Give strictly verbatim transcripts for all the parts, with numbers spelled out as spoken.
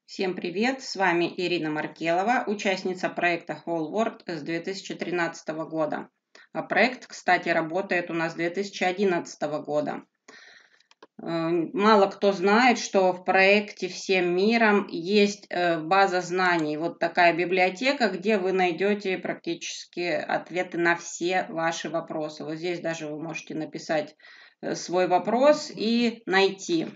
Всем привет! С вами Ирина Маркелова, участница проекта Whole World с две тысячи тринадцатого года. А проект, кстати, работает у нас с две тысячи одиннадцатого года. Мало кто знает, что в проекте «Всем миром» есть база знаний, вот такая библиотека, где вы найдете практически ответы на все ваши вопросы. Вот здесь даже вы можете написать свой вопрос и найти.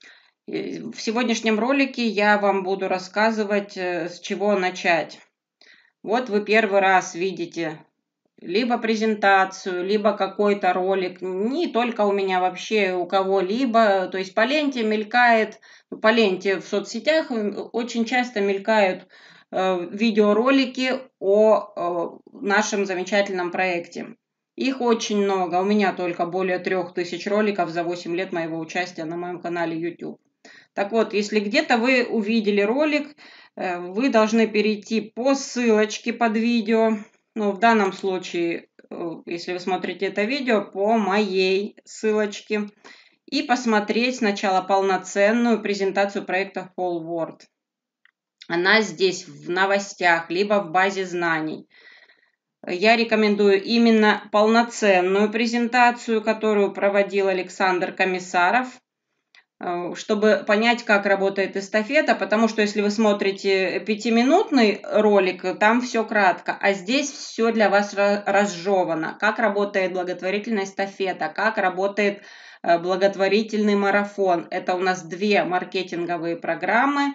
В сегодняшнем ролике я вам буду рассказывать, с чего начать. Вот вы первый раз видите либо презентацию, либо какой-то ролик, не только у меня, вообще у кого-либо, то есть по ленте мелькает, по ленте в соцсетях очень часто мелькают э, видеоролики о э, нашем замечательном проекте. Их очень много, у меня только более трех тысяч роликов за восемь лет моего участия на моем канале YouTube. Так вот, если где-то вы увидели ролик, вы должны перейти по ссылочке под видео. Ну, в данном случае, если вы смотрите это видео, по моей ссылочке. И посмотреть сначала полноценную презентацию проекта Whole World. Она здесь в новостях, либо в базе знаний. Я рекомендую именно полноценную презентацию, которую проводил Александр Комиссаров, чтобы понять, как работает эстафета, потому что если вы смотрите пятиминутный ролик, там все кратко, а здесь все для вас разжевано. Как работает благотворительная эстафета, как работает благотворительный марафон. Это у нас две маркетинговые программы,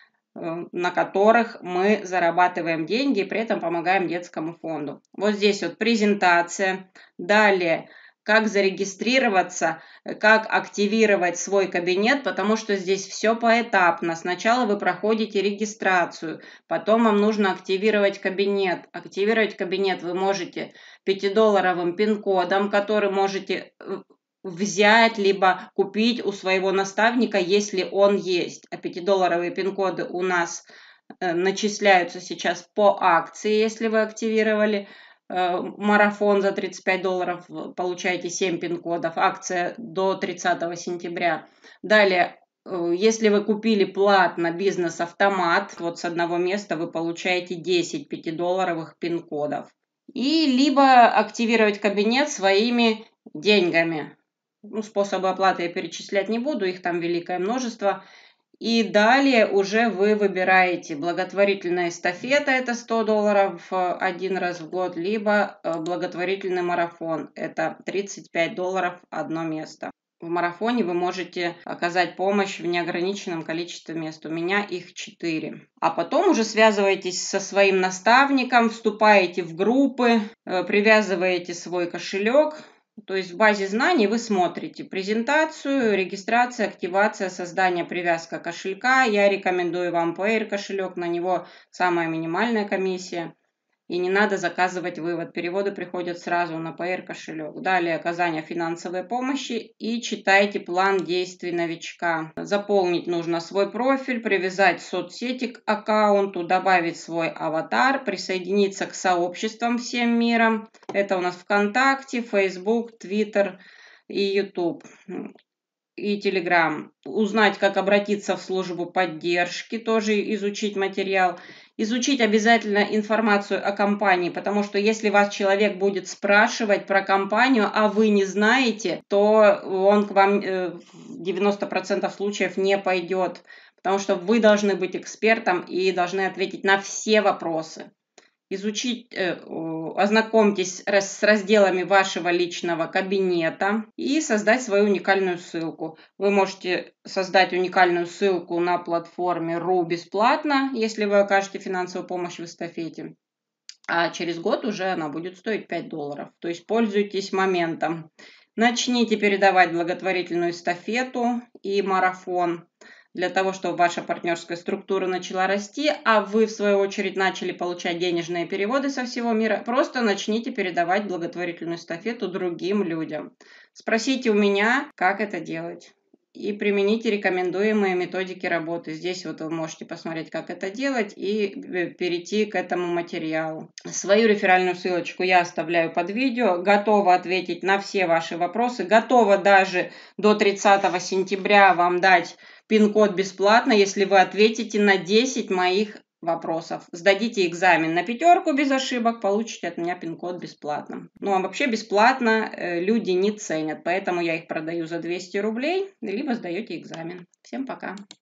на которых мы зарабатываем деньги и при этом помогаем детскому фонду. Вот здесь вот презентация. Далее, как зарегистрироваться, как активировать свой кабинет, потому что здесь все поэтапно. Сначала вы проходите регистрацию, потом вам нужно активировать кабинет. Активировать кабинет вы можете пятидолларовым пин-кодом, который можете взять, либо купить у своего наставника, если он есть. А пятидолларовые пин-коды у нас начисляются сейчас по акции, если вы активировали марафон за тридцать пять долларов, получаете семь пин-кодов, акция до тридцатого сентября. Далее, если вы купили платно бизнес-автомат, вот с одного места вы получаете десять пятидолларовых пин-кодов. И либо активировать кабинет своими деньгами. Ну, способы оплаты я перечислять не буду, их там великое множество. И далее уже вы выбираете благотворительная эстафета, это сто долларов один раз в год, либо благотворительный марафон, это тридцать пять долларов одно место. В марафоне вы можете оказать помощь в неограниченном количестве мест. У меня их четыре. А потом уже связываетесь со своим наставником, вступаете в группы, привязываете свой кошелек. То есть в базе знаний вы смотрите презентацию, регистрация, активация, создание, привязка кошелька. Я рекомендую вам Payeer кошелек, на него самая минимальная комиссия. И не надо заказывать вывод. Переводы приходят сразу на Payeer кошелек. Далее оказание финансовой помощи и читайте план действий новичка. Заполнить нужно свой профиль, привязать соцсети к аккаунту, добавить свой аватар, присоединиться к сообществам всем миром. Это у нас ВКонтакте, Facebook, Twitter и YouTube. И Telegram. Узнать, как обратиться в службу поддержки, тоже изучить материал. Изучить обязательно информацию о компании, потому что если вас человек будет спрашивать про компанию, а вы не знаете, то он к вам в девяноста процентах случаев не пойдет, потому что вы должны быть экспертом и должны ответить на все вопросы. Изучить, ознакомьтесь с разделами вашего личного кабинета и создать свою уникальную ссылку. Вы можете создать уникальную ссылку на платформе ру бесплатно, если вы окажете финансовую помощь в эстафете. А через год уже она будет стоить пять долларов. То есть пользуйтесь моментом. Начните передавать благотворительную эстафету и марафон для того, чтобы ваша партнерская структура начала расти, а вы, в свою очередь, начали получать денежные переводы со всего мира. Просто начните передавать благотворительную эстафету другим людям. Спросите у меня, как это делать. И примените рекомендуемые методики работы. Здесь вот вы можете посмотреть, как это делать, и перейти к этому материалу. Свою реферальную ссылочку я оставляю под видео. Готова ответить на все ваши вопросы. Готова даже до тридцатого сентября вам дать пин-код бесплатно, если вы ответите на десять моих вопросов. Сдадите экзамен на пятерку без ошибок, получите от меня пин-код бесплатно. Ну а вообще бесплатно люди не ценят, поэтому я их продаю за двести рублей, либо сдаете экзамен. Всем пока!